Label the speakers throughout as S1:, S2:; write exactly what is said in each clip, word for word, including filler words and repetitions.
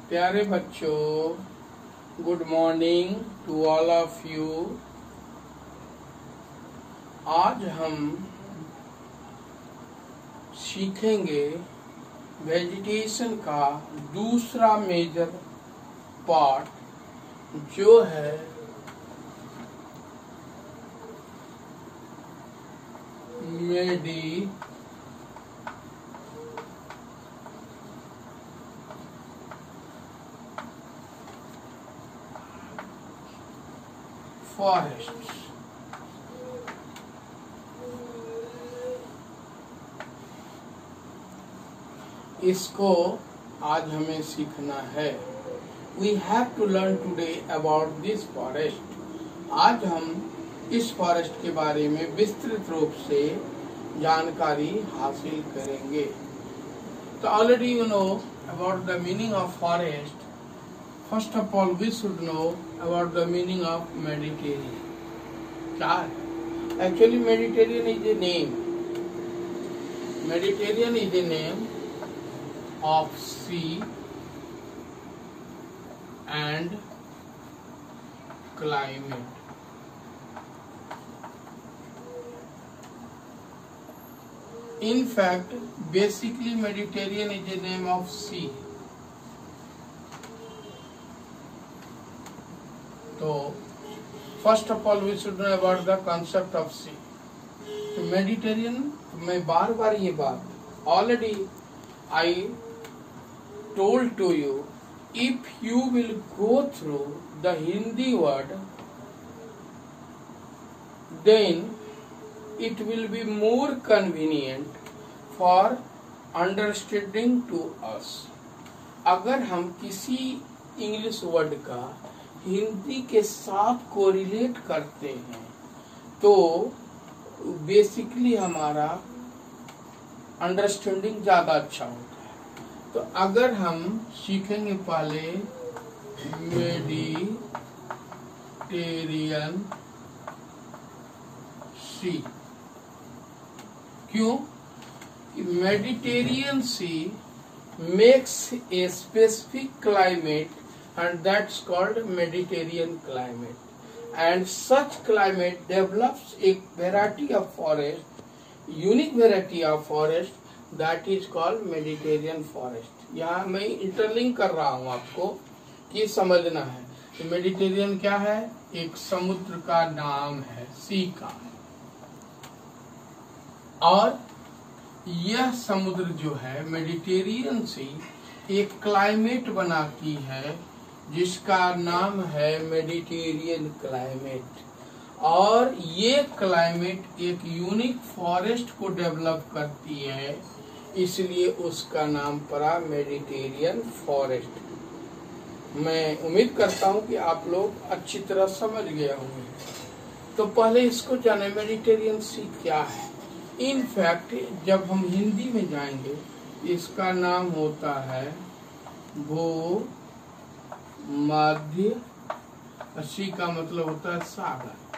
S1: प्यारे बच्चों, good morning to all of you. आज हम सीखेंगे वेजिटेशन का दूसरा मेजर पार्ट जो है मेडी फॉरेस्ट। इसको आज हमें सीखना है। We have to learn today about this forest. आज हम इस फॉरेस्ट के बारे में विस्तृत रूप से जानकारी हासिल करेंगे। तो already you know about the meaning of forest. First of all, we should know about the meaning of Mediterranean. क्या है? Actually, Mediterranean is a name. Mediterranean is a name of sea and climate. In fact, basically, Mediterranean is a name of sea. तो first of all we should know about the concept of sea. तो Mediterranean, मैं बार बार ये बात already I told to you, if you will go through the Hindi word then it will be more convenient for understanding to us. अगर हम किसी English word का हिंदी के साथ कोरिलेट करते हैं तो बेसिकली हमारा अंडरस्टैंडिंग ज्यादा अच्छा होता है। तो अगर हम सीखेंगे पहले मेडिटेरियन सी। क्यों? Mediterranean sea makes a specific climate and that's called Mediterranean climate, and such climate develops a variety of forest, unique variety of forest that is called Mediterranean forest. यहाँ मैं इंटरलिंक कर रहा हूँ आपको कि समझना है। तो मेडिटेरियन क्या है? एक समुद्र का नाम है, सी का, और यह समुद्र जो है मेडिटेरियन सी एक क्लाइमेट बनाती है जिसका नाम है मेडिटेरियन क्लाइमेट, और ये क्लाइमेट एक यूनिक फॉरेस्ट को डेवलप करती है, इसलिए उसका नाम पड़ा मेडिटेरियन फॉरेस्ट। मैं उम्मीद करता हूँ कि आप लोग अच्छी तरह समझ गए होंगे। तो पहले इसको जाने मेडिटेरियन सी क्या है। इन फैक्ट जब हम हिंदी में जाएंगे इसका नाम होता है भू मध्य, सी का मतलब होता है सागर।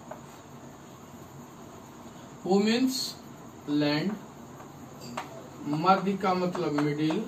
S1: वो मीन्स लैंड, मध्य का मतलब मिडिल,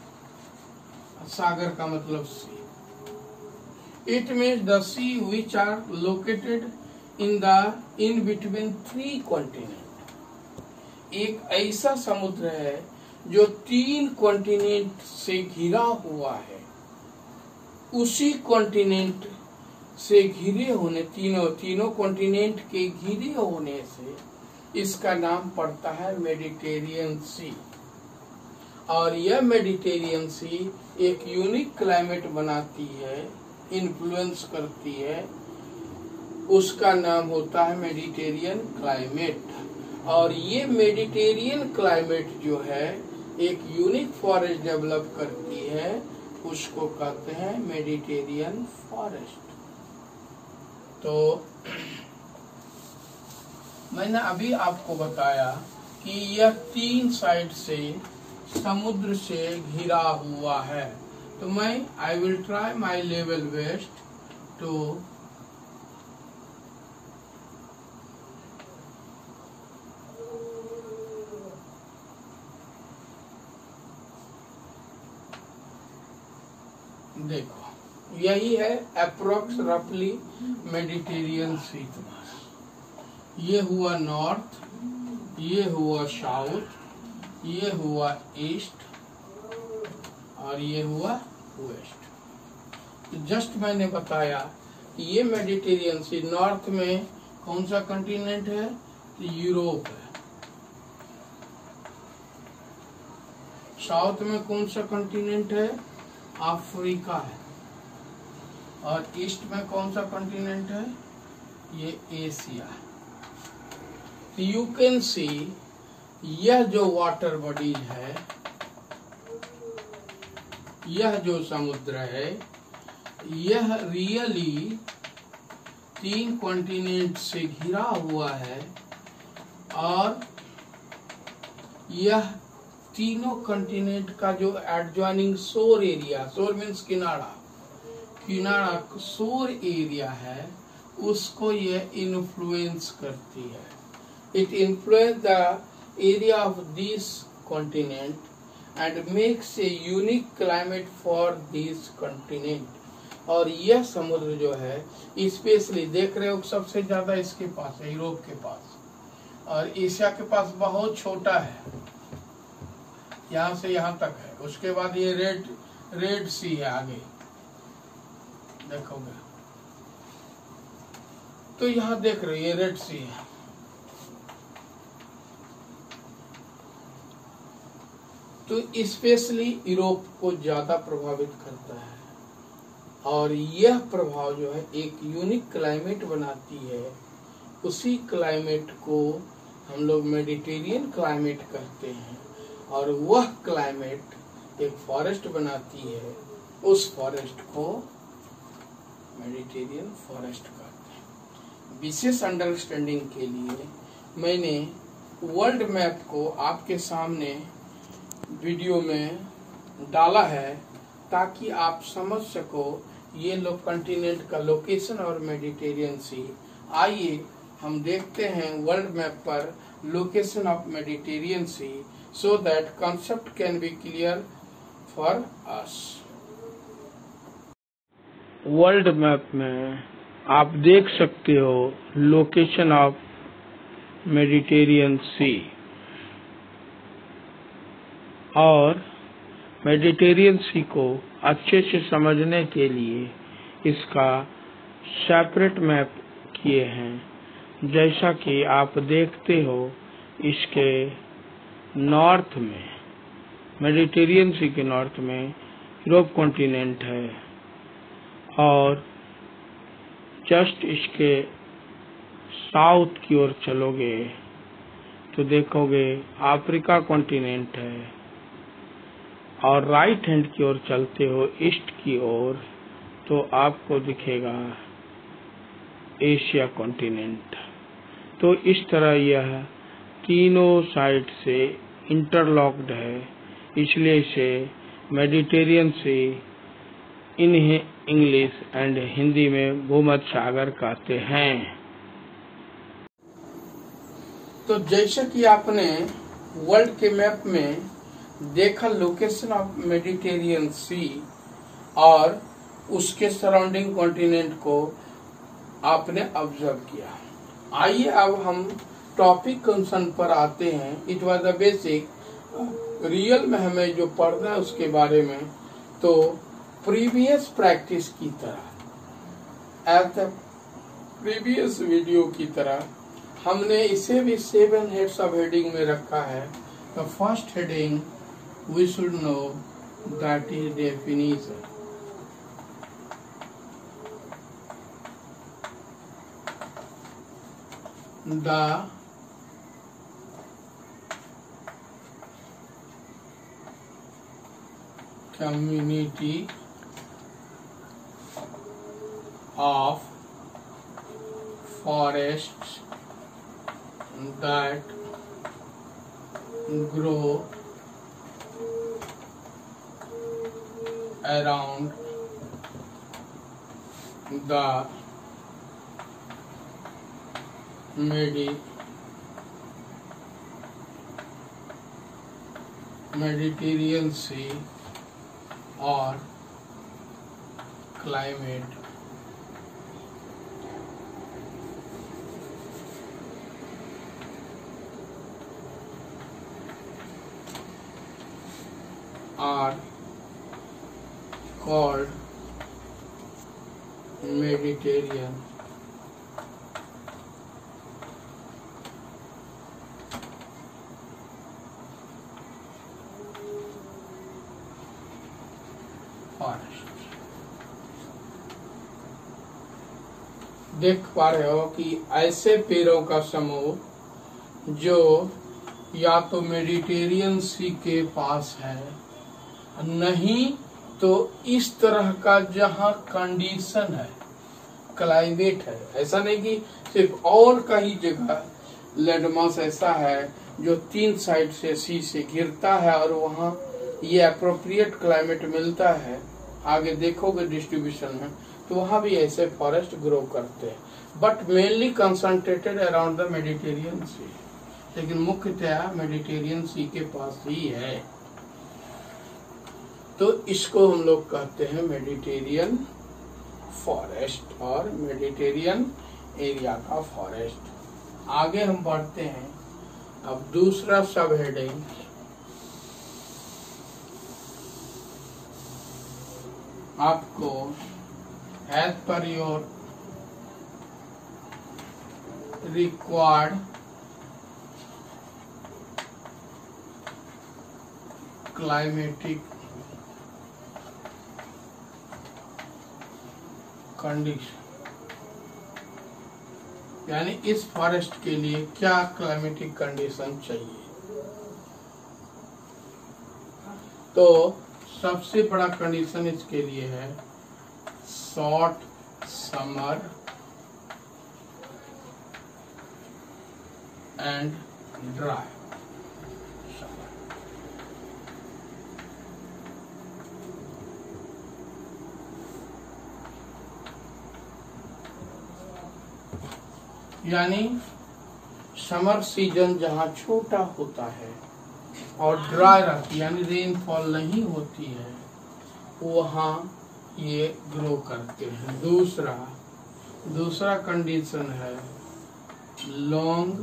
S1: सागर का मतलब sea. It means the sea which are located in the in between three continent. एक ऐसा समुद्र है जो तीन कॉन्टिनेंट से घिरा हुआ है। उसी कॉन्टिनेंट से घिरे होने, तीनों तीनों कॉन्टिनेंट के घिरे होने से इसका नाम पड़ता है मेडिटेरियन सी। और यह मेडिटेरियन सी एक यूनिक क्लाइमेट बनाती है, इन्फ्लुएंस करती है, उसका नाम होता है मेडिटेरियन क्लाइमेट। और ये मेडिटेरियन क्लाइमेट जो है एक यूनिक फॉरेस्ट डेवलप करती है, उसको कहते हैं मेडिटेरियन फॉरेस्ट। तो मैंने अभी आपको बताया कि यह तीन साइड से समुद्र से घिरा हुआ है। तो मैं I will try my level best to देखो यही है अप्रोक्स रफली मेडिटेरियन सी तुम्हारा। ये हुआ नॉर्थ, ये हुआ साउथ, ये हुआ ईस्ट और ये हुआ वेस्ट। तो जस्ट मैंने बताया कि ये मेडिटेरियन सी नॉर्थ में कौन सा कंटिनेंट है? तो यूरोप है। साउथ में कौन सा कंटिनेंट है? अफ्रीका है। और ईस्ट में कौन सा कंटिनेंट है? ये एशिया है। तो यू कैन सी यह जो वाटर बॉडी है, यह जो समुद्र है, यह रियली तीन कॉन्टिनेंट से घिरा हुआ है और यह तीनों कॉन्टिनेंट का जो एडजॉइनिंग शोर एरिया, शोर मीन्स किनारा, किनारा शोर एरिया है, उसको ये इन्फ्लुएंस करती है। It influence the area of this continent and makes a unique climate for this continent. और यह समुद्र जो है स्पेशली देख रहे हो सबसे ज्यादा इसके पास है, यूरोप के पास, और एशिया के पास बहुत छोटा है, यहाँ से यहाँ तक है। उसके बाद ये रेड रेड सी है आगे देखोगे तो यहाँ देख रहे हो ये रेड सी है। तो स्पेशली यूरोप को ज्यादा प्रभावित करता है और यह प्रभाव जो है एक यूनिक क्लाइमेट बनाती है। उसी क्लाइमेट को हम लोग मेडिटेरियन क्लाइमेट कहते हैं और वह क्लाइमेट एक फॉरेस्ट बनाती है, उस फॉरेस्ट को मेडिटेरियन फॉरेस्ट कहते हैं। विशेष अंडरस्टैंडिंग के लिए मैंने वर्ल्ड मैप को आपके सामने वीडियो में डाला है ताकि आप समझ सको ये लोग कॉन्टिनेंट का लोकेशन और मेडिटेरियन सी। आइए हम देखते हैं वर्ल्ड मैप पर location of Mediterranean sea so that concept can be clear for us. World map में आप देख सकते हो लोकेशन ऑफ मेडिटेरियन सी, और मेडिटेरियन सी को अच्छे से समझने के लिए इसका सेपरेट मैप किए हैं। जैसा कि आप देखते हो इसके नॉर्थ में, मेडिटेरियन सी के नॉर्थ में यूरोप कॉन्टिनेंट है और जस्ट इसके साउथ की ओर चलोगे तो देखोगे अफ्रीका कॉन्टिनेंट है और राइट हैंड की ओर चलते हो ईस्ट की ओर तो आपको दिखेगा एशिया कॉन्टिनेंट। तो इस तरह यह तीनों साइड से इंटरलॉक्ड है, इसलिए इसे Mediterranean sea in English and Hindi में भूमध्य सागर कहते हैं। तो जैसे कि आपने वर्ल्ड के मैप में देखा लोकेशन ऑफ मेडिटेरियन सी और उसके सराउंडिंग कॉन्टिनेंट को आपने ऑब्जर्व किया। आइए अब हम टॉपिक कंसर्न पर आते हैं। It was the basic, real में हमें जो पढ़ना है उसके बारे में। तो प्रीवियस प्रैक्टिस की तरह, एज द प्रीवियस वीडियो की तरह, हमने इसे भी सेवन हेड्स ऑफ हेडिंग में रखा है। The first heading we should know, that is definition. The community of forests that grow around the Medi Mediterranean Sea or climate are called Mediterranean forest। देख पा रहे हो कि ऐसे पेड़ों का समूह जो या तो मेडिटेरियन सी के पास है, नहीं तो इस तरह का जहां कंडीशन है, क्लाइमेट है। ऐसा नहीं कि सिर्फ और कई जगह लैंडमास ऐसा है जो तीन साइड से सी से घिरता है और वहां ये अप्रोप्रिएट क्लाइमेट मिलता है। आगे देखोगे डिस्ट्रीब्यूशन में तो वहां भी ऐसे फॉरेस्ट ग्रो करते हैं, but mainly concentrated around the Mediterranean sea, लेकिन मुख्यतया मेडिटेरियन सी के पास ही है। तो इसको हम लोग कहते हैं मेडिटेरियन फॉरेस्ट और मेडिटेरियन एरिया का फॉरेस्ट। आगे हम बढ़ते हैं। अब दूसरा सब हेडिंग आपको as per your required climatic condition, यानी इस फॉरेस्ट के लिए क्या क्लाइमेटिक कंडीशन चाहिए। तो सबसे बड़ा कंडीशन इसके लिए है short summer and dry summer. यानी समर सीजन जहां छोटा होता है और ड्राई रहती है, यानी रेनफॉल नहीं होती है, वहां ये ग्रो करते हैं। दूसरा दूसरा कंडीशन है long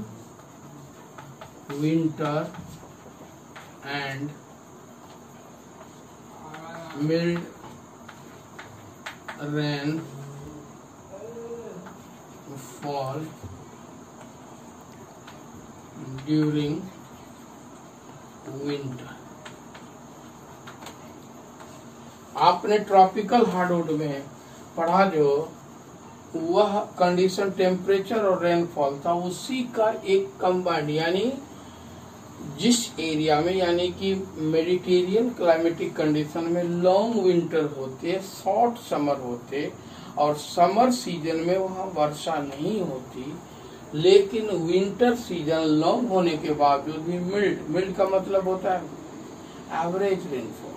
S1: winter and mild rainfall during winter. आपने ट्रॉपिकल हार्डवुड में पढ़ा जो वह कंडीशन टेम्परेचर और रेनफॉल था, उसी का एक कंबाइंड, यानी जिस एरिया में यानी कि मेडिटेरियन क्लाइमेटिक कंडीशन में लॉन्ग विंटर होते, शॉर्ट समर होते और समर सीजन में वहां वर्षा नहीं होती, लेकिन विंटर सीजन लॉन्ग होने के बावजूद भी मिल्ड मिल्ड का मतलब होता है एवरेज रेनफॉल।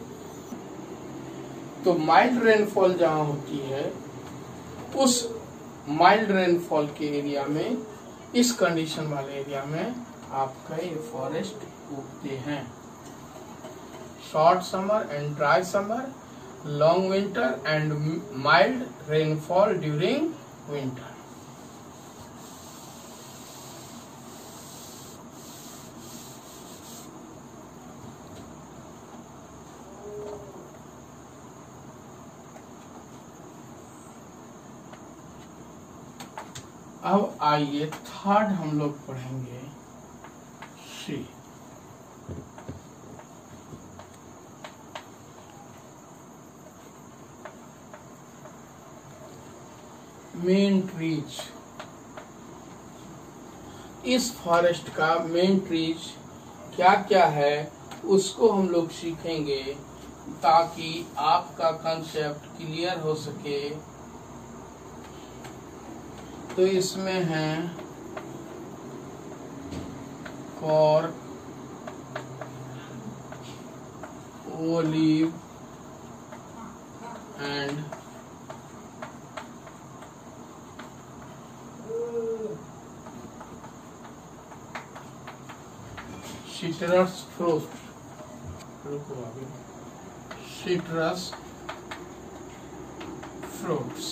S1: तो माइल्ड रेनफॉल जहां होती है, उस माइल्ड रेनफॉल के एरिया में, इस कंडीशन वाले एरिया में आपका ये फॉरेस्ट उगते हैं। Short summer and dry summer, long winter and mild rainfall during winter. अब आइए थर्ड हम लोग पढ़ेंगे सी। Main trees. इस फॉरेस्ट का मेन ट्रीज क्या क्या है उसको हम लोग सीखेंगे, ताकि आपका कंसेप्ट क्लियर हो सके। तो इसमें है cork, olive and citrus fruit. Citrus fruits.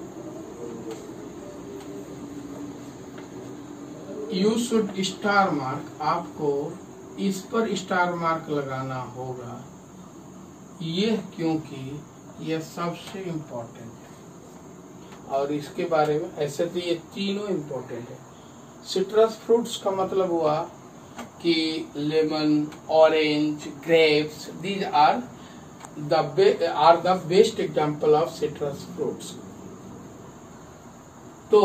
S1: You should star mark, आपको इस पर स्टार मार्क लगाना होगा, ये क्योंकि ये सबसे इम्पोर्टेंट है। और इसके बारे में ऐसे तो ये तीनों इम्पोर्टेंट है। सिट्रस फ्रूट्स का मतलब हुआ कि lemon, orange, grapes, these are the are the best example of citrus fruits. तो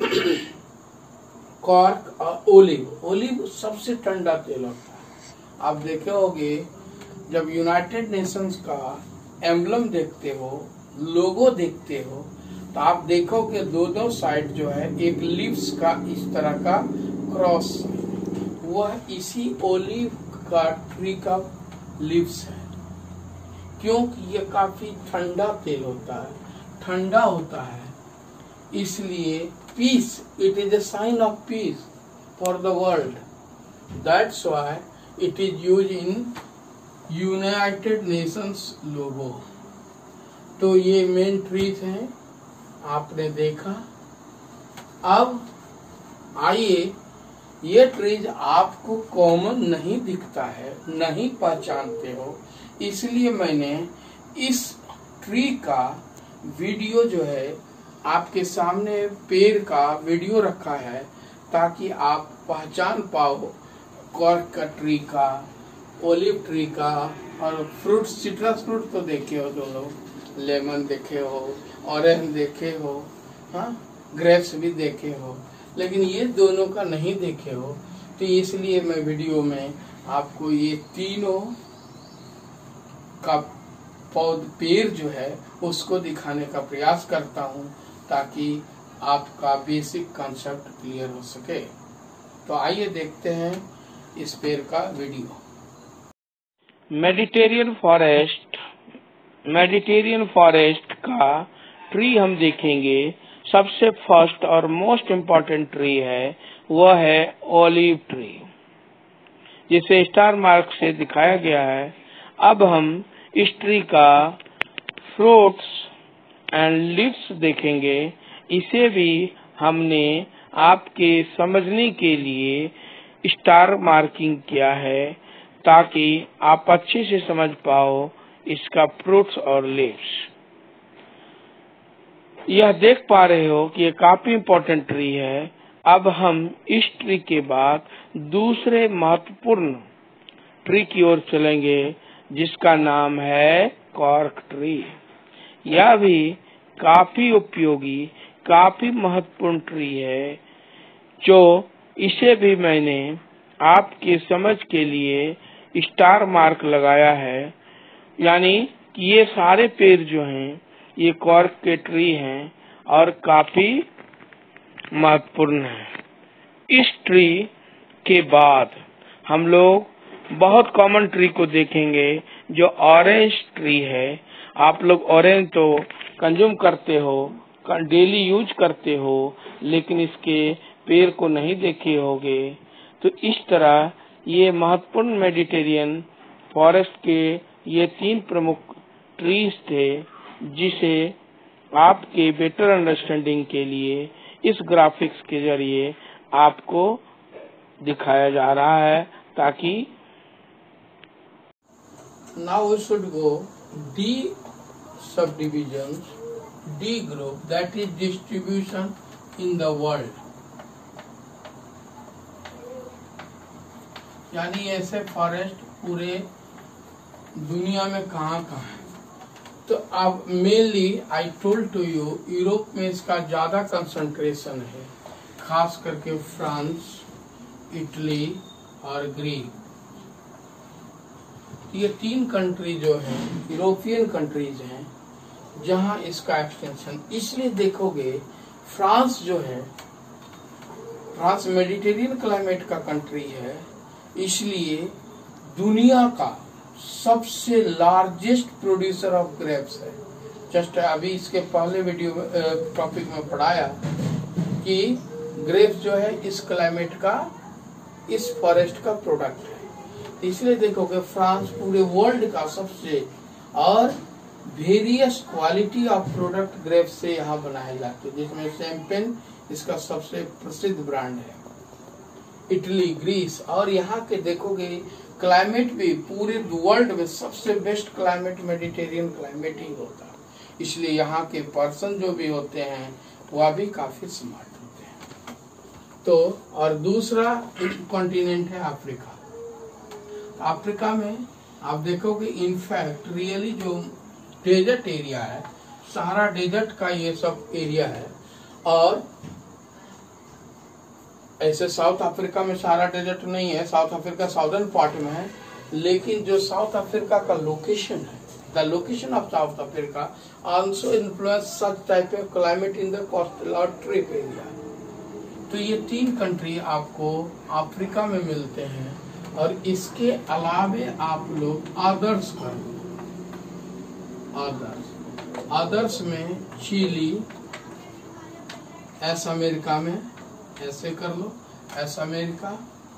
S1: कॉर्क और ओलिव, ओलिव सबसे ठंडा तेल होता है। आप देखे होंगे जब यूनाइटेड नेशंस का एम्बलम देखते हो, लोगो देखते हो, तो आप देखोगे दो दो साइड जो है एक लीव्स का इस तरह का क्रॉस, वह इसी ओलिव का ट्री का लीव्स है, क्योंकि ये काफी ठंडा तेल होता है, ठंडा होता है, इसलिए peace, it is a sign of peace for the world. That's why it is used in United Nations logo. तो ये मेन ट्रीज हैं, आपने देखा। अब आइए, ये ट्रीज आपको कॉमन नहीं दिखता है, नहीं पहचानते हो, इसलिए मैंने इस ट्री का वीडियो जो है आपके सामने पेड़ का वीडियो रखा है, ताकि आप पहचान पाओ कॉर्क का ट्री का, ओलिव ट्री का। और फ्रूट, सिट्रस फ्रूट तो देखे हो दोनों, लेमन देखे हो, ऑरेंज देखे हो, हाँ, ग्रेप्स भी देखे हो, लेकिन ये दोनों का नहीं देखे हो, तो इसलिए मैं वीडियो में आपको ये तीनों का पौध पेड़ जो है उसको दिखाने का प्रयास करता हूँ, ताकि आपका बेसिक कॉन्सेप्ट क्लियर हो सके। तो आइए देखते हैं इस पेड़ का video. Mediterranean forest, Mediterranean forest का ट्री हम देखेंगे। सबसे फर्स्ट और मोस्ट इम्पोर्टेंट ट्री है, वह है ओलिव ट्री, जिसे स्टार मार्क से दिखाया गया है। अब हम इस ट्री का फ्रूट्स एंड लीव्स देखेंगे। इसे भी हमने आपके समझने के लिए स्टार मार्किंग किया है, ताकि आप अच्छे से समझ पाओ इसका फ्रूट्स और लीव्स। यह देख पा रहे हो कि ये काफी इम्पोर्टेंट ट्री है। अब हम इस ट्री के बाद दूसरे महत्वपूर्ण ट्री की ओर चलेंगे, जिसका नाम है कॉर्क ट्री। यह भी काफी उपयोगी, काफी महत्वपूर्ण ट्री है, जो इसे भी मैंने आपके समझ के लिए स्टार मार्क लगाया है। यानी कि ये सारे पेड़ जो हैं ये कॉर्क के ट्री हैं और काफी महत्वपूर्ण है। इस ट्री के बाद हम लोग बहुत कॉमन ट्री को देखेंगे, जो ऑरेंज ट्री है। आप लोग ऑरेंज तो कंज्यूम करते हो, डेली यूज करते हो, लेकिन इसके पेड़ को नहीं देखे होगे। तो इस तरह ये महत्वपूर्ण मेडिटेरियन फॉरेस्ट के ये तीन प्रमुख ट्रीज थे, जिसे आपके बेटर अंडरस्टैंडिंग के लिए इस ग्राफिक्स के जरिए आपको दिखाया जा रहा है, ताकि now we should go D subdivisions, D group, that is distribution in the world। यानी ऐसे फॉरेस्ट पूरे दुनिया में कहाँ कहाँ है। तो अब mainly I told to you, Europe में इसका ज्यादा कंसंट्रेशन है, खास करके फ्रांस, इटली और ग्रीक। ये तीन कंट्री जो हैं यूरोपियन कंट्रीज हैं, जहां इसका एक्सटेंशन, इसलिए देखोगे फ्रांस जो है, फ्रांस मेडिटेरियन क्लाइमेट का कंट्री है, इसलिए दुनिया का सबसे लार्जेस्ट प्रोड्यूसर ऑफ ग्रेप्स है। जस्ट अभी इसके पहले वीडियो टॉपिक में पढ़ाया कि ग्रेप्स जो है इस क्लाइमेट का, इस फॉरेस्ट का प्रोडक्ट है। इसलिए देखोगे फ्रांस पूरे वर्ल्ड का सबसे, और various quality of product grapes से यहाँ बनाए जाते हैं, जिसमें शैंपेन इसका सबसे प्रसिद्ध ब्रांड है। इटली, ग्रीस, और यहाँ के देखोगे क्लाइमेट भी पूरे वर्ल्ड में सबसे बेस्ट क्लाइमेट मेडिटेरियन क्लाइमेट ही होता है, इसलिए यहाँ के पर्सन जो भी होते हैं वह भी काफी स्मार्ट होते हैं। तो और दूसरा कॉन्टिनेंट है अफ्रीका। अफ्रीका में आप देखोगे इनफैक्ट रियली जो डेजर्ट एरिया है, सारा डेजर्ट का ये सब एरिया है, और ऐसे साउथ अफ्रीका में सारा डेजर्ट नहीं है, साउथ अफ्रीका साउदर्न पार्ट में है, लेकिन जो साउथ अफ्रीका का लोकेशन है, the location of South Africa also influence such type of climate in the coastal और ट्रिप एरिया। तो ये तीन कंट्री आपको अफ्रीका में मिलते हैं, और इसके अलावे आप लोग अदर्स कर अदर्स अदर्स में चिली, एस अमेरिका में ऐसे कर लो, एस अमेरिका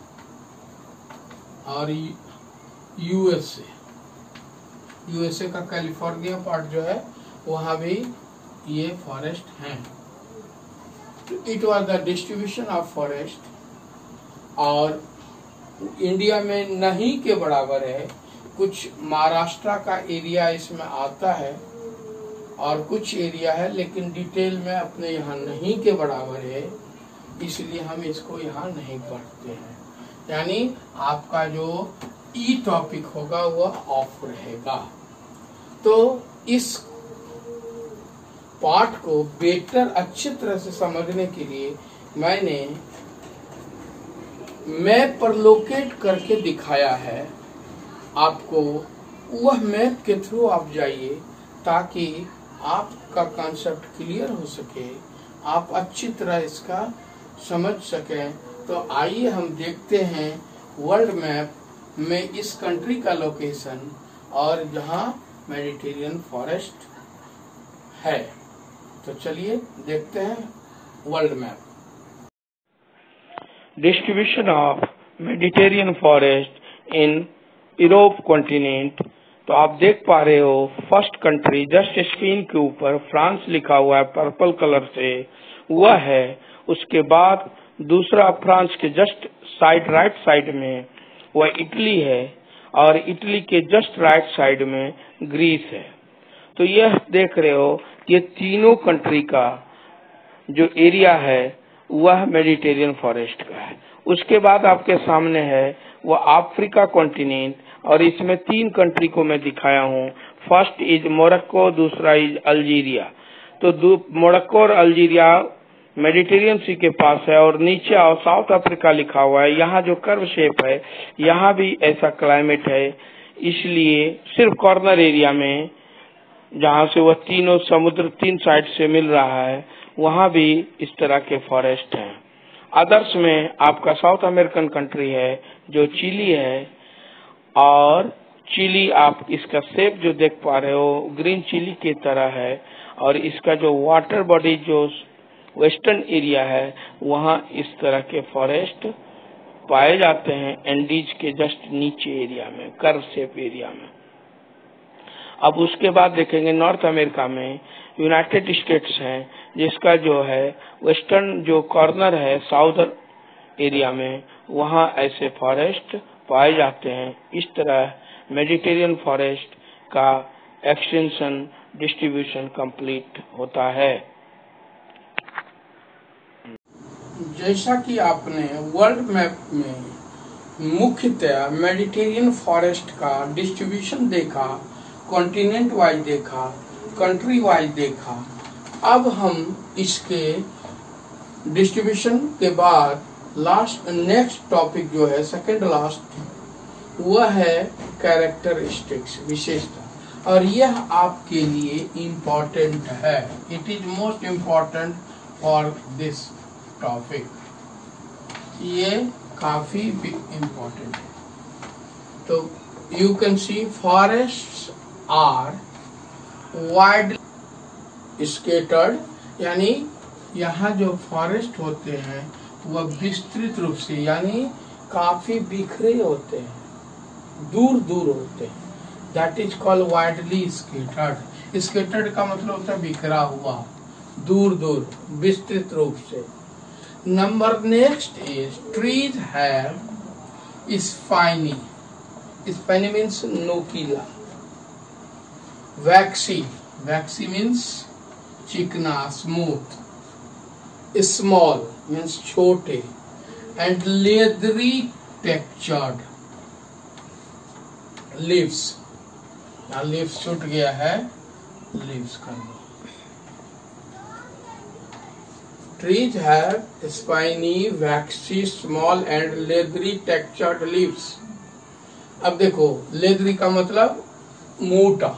S1: और यूएसए, यूएसए का कैलिफोर्निया पार्ट जो है वहां भी ये फॉरेस्ट हैं। तो it was the distribution of forest, और इंडिया में नहीं के बराबर है, कुछ महाराष्ट्र का एरिया इसमें आता है और कुछ एरिया है, लेकिन डिटेल में अपने यहाँ नहीं के बराबर है, इसलिए हम इसको यहाँ नहीं पढ़ते हैं। यानी आपका जो ई टॉपिक होगा वह ऑफ रहेगा। तो इस पार्ट को बेटर अच्छी तरह से समझने के लिए मैंने मैप पर लोकेट करके दिखाया है आपको, वह मैप के थ्रू आप जाइए ताकि आपका कॉन्सेप्ट क्लियर हो सके, आप अच्छी तरह इसका समझ सकें। तो आइए हम देखते हैं वर्ल्ड मैप में इस कंट्री का लोकेशन और जहां मेडिटेरियन फॉरेस्ट है। तो चलिए देखते हैं world map. Distribution of Mediterranean forest in Europe continent. तो आप देख पा रहे हो फर्स्ट कंट्री जस्ट स्क्रीन के ऊपर फ्रांस लिखा हुआ है पर्पल कलर से, वह है। उसके बाद दूसरा फ्रांस के जस्ट साइड राइट साइड में वह इटली है, और इटली के जस्ट राइट साइड में ग्रीस है। तो यह देख रहे हो ये तीनों कंट्री का जो एरिया है वह मेडिटेरियन फॉरेस्ट का है। उसके बाद आपके सामने है वह अफ्रीका कॉन्टिनेंट, और इसमें तीन कंट्री को मैं दिखाया हूँ। फर्स्ट इज मोरक्को, दूसरा इज अल्जीरिया। तो मोरक्को और अल्जीरिया मेडिटेरियन सी के पास है, और नीचे आओ साउथ अफ्रीका लिखा हुआ है। यहाँ जो कर्व शेप है यहाँ भी ऐसा क्लाइमेट है, इसलिए सिर्फ कॉर्नर एरिया में जहाँ से वह तीनों समुद्र तीन साइड से मिल रहा है वहाँ भी इस तरह के फॉरेस्ट हैं। अदर्स में आपका साउथ अमेरिकन कंट्री है जो चिली है, और चिली आप इसका शेप जो देख पा रहे हो ग्रीन चिली की तरह है, और इसका जो वाटर बॉडी जो वेस्टर्न एरिया है वहाँ इस तरह के फॉरेस्ट पाए जाते हैं, एंडीज के जस्ट नीचे एरिया में, कर्व शेप एरिया में। अब उसके बाद देखेंगे नॉर्थ अमेरिका में यूनाइटेड स्टेट्स हैं, जिसका जो है वेस्टर्न जो कॉर्नर है साउदर्न एरिया में, वहाँ ऐसे फॉरेस्ट पाए जाते हैं। इस तरह मेडिटेरियन फॉरेस्ट का एक्सटेंशन डिस्ट्रीब्यूशन कंप्लीट होता है। जैसा कि आपने वर्ल्ड मैप में मुख्यतः मेडिटेरियन फॉरेस्ट का डिस्ट्रीब्यूशन देखा, कॉन्टिनेंट वाइज देखा, कंट्री वाइज देखा, अब हम इसके डिस्ट्रीब्यूशन के बाद लास्ट नेक्स्ट टॉपिक जो है सेकंड लास्ट, वह है कैरेक्टरिस्टिक्स, विशेषता, और यह आपके लिए इम्पोर्टेंट है। It is most important for this topic, ये काफी इम्पोर्टेंट है। तो you can see forests are widely scattered, यानी यहाँ जो फॉरेस्ट होते हैं वह विस्तृत रूप से यानी काफी बिखरे होते हैं, दूर दूर होते हैं। That is called widely scattered. Scattered का मतलब होता है बिखरा हुआ, दूर दूर, विस्तृत रूप से। Number next is trees have spiny, spiny means नोकीला। वैक्सी, वैक्सी मीन्स चिकना, स्मूथ। स्मॉल मीन्स छोटे, एंड लेदरी टेक्सचर्ड लीव्स, यहाँ लीव्स छूट गया है, लीव्स करना। Trees have spiny, waxy, small and leathery textured leaves. अब देखो, लेदरी का मतलब मोटा,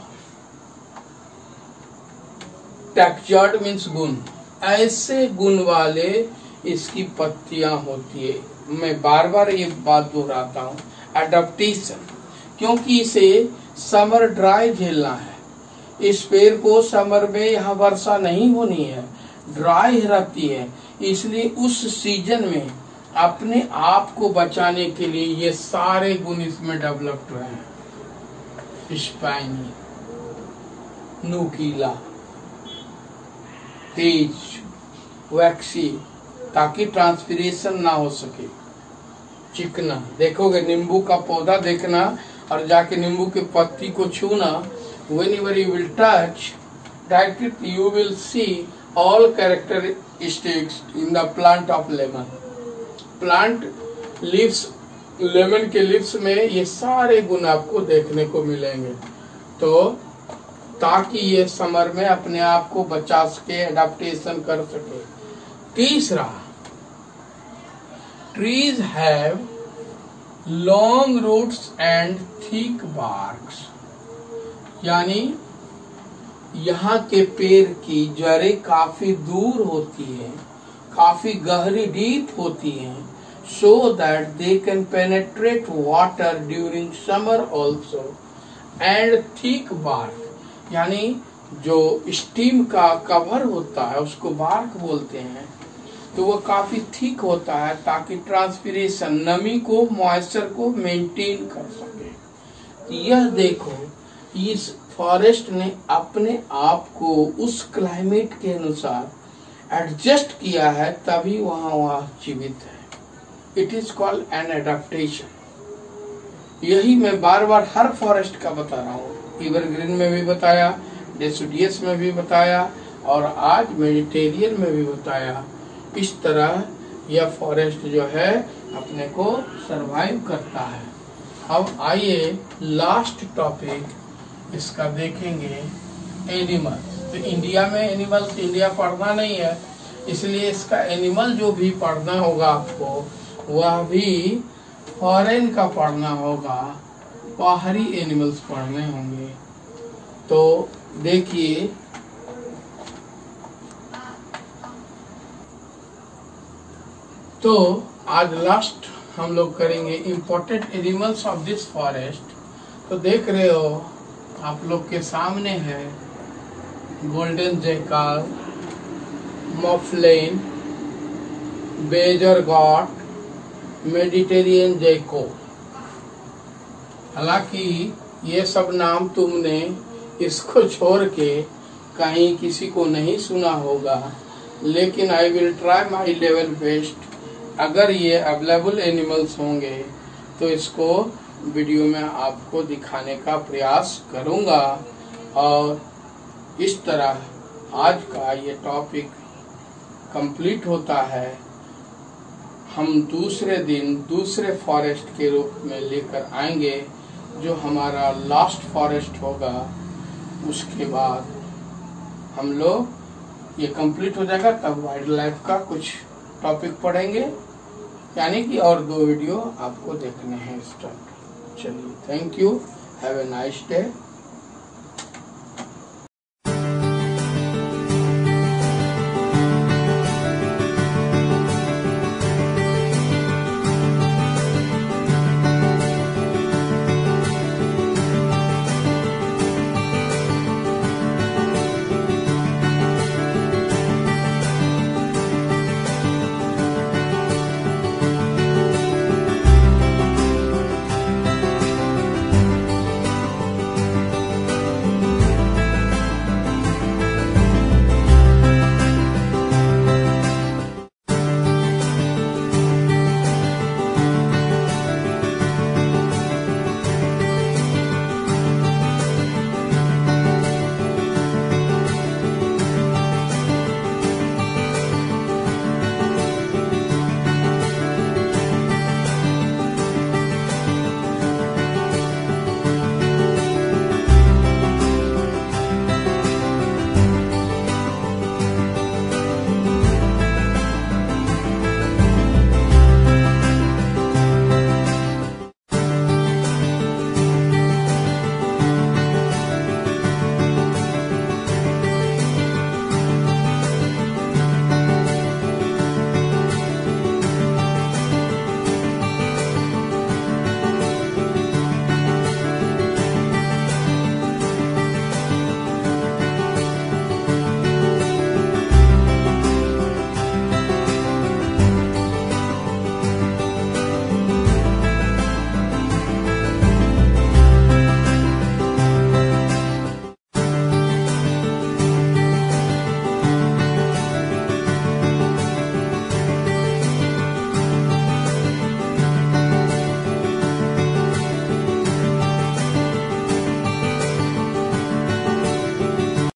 S1: टेक्सचर्ड मीन्स गुण, ऐसे गुण वाले इसकी पत्तियां होती है। मैं बार बार ये बात दोहराता हूँ, एडाप्टेशन, क्योंकि इसे समर ड्राई झेलना है। इस पेड़ को समर में यहाँ वर्षा नहीं होनी है, ड्राई रहती है, इसलिए उस सीजन में अपने आप को बचाने के लिए ये सारे गुण इसमें डेवलप हुए हैं। स्पाइनी, नुकीला, तेज, वैक्सी, ताकि ट्रांसपीरेशन ना हो सके। चिकना, देखोगे नींबू का पौधा देखना और जाके नींबू के पत्ती को छूना, whenever you will touch that you will see all characteristics in the plant of lemon. Plant leaves, lemon के लीव्स में ये सारे गुण आपको देखने को मिलेंगे, तो ताकि ये समर में अपने आप को बचा सके, एडाप्टेशन कर सके। तीसरा, trees have long roots and thick barks, यानी यहाँ के पेड़ की जड़ें काफी दूर होती है, काफी गहरी, डीप होती हैं, so that they can penetrate water during summer also. And thick bark, यानी जो स्टीम का कवर होता है उसको बार्क बोलते हैं, तो वो काफी थिक होता है ताकि ट्रांसपीरेशन, नमी को, मॉइस्चर को मेंटेन कर सके। यह देखो, इस फॉरेस्ट ने अपने आप को उस क्लाइमेट के अनुसार एडजस्ट किया है, तभी वहां वहां जीवित है। It is called an adaptation. यही मैं बार बार हर फॉरेस्ट का बता रहा हूँ, एवरग्रीन में भी बताया, डेसिडियस में भी बताया, और आज मेडिटेरियन में भी बताया। इस तरह यह फॉरेस्ट जो है अपने को सरवाइव करता है। अब आइए लास्ट टॉपिक इसका देखेंगे, एनिमल्स। तो इंडिया में एनिमल्स, इंडिया पढ़ना नहीं है, इसलिए इसका एनिमल जो भी पढ़ना होगा आपको, वह भी फॉरेन का पढ़ना होगा, बाहरी एनिमल्स पढ़ने होंगे। तो देखिए, तो आज लास्ट हम लोग करेंगे important animals of this forest. तो देख रहे हो आप लोग के सामने है golden jackal, mouflon, badger goat, Mediterranean gecko. हालांकि ये सब नाम तुमने इसको छोड़ के कहीं किसी को नहीं सुना होगा, लेकिन I will try my level best. अगर ये अवेलेबल एनिमल्स होंगे तो इसको वीडियो में आपको दिखाने का प्रयास करूंगा। और इस तरह आज का ये टॉपिक कंप्लीट होता है। हम दूसरे दिन दूसरे फॉरेस्ट के रूप में लेकर आएंगे, जो हमारा लास्ट फॉरेस्ट होगा। उसके बाद हम लोग ये कंप्लीट हो जाएगा, तब वाइल्ड लाइफ का कुछ टॉपिक पढ़ेंगे, यानी कि और दो वीडियो आपको देखने हैं स्टार्ट। चलिए, thank you, have a nice day.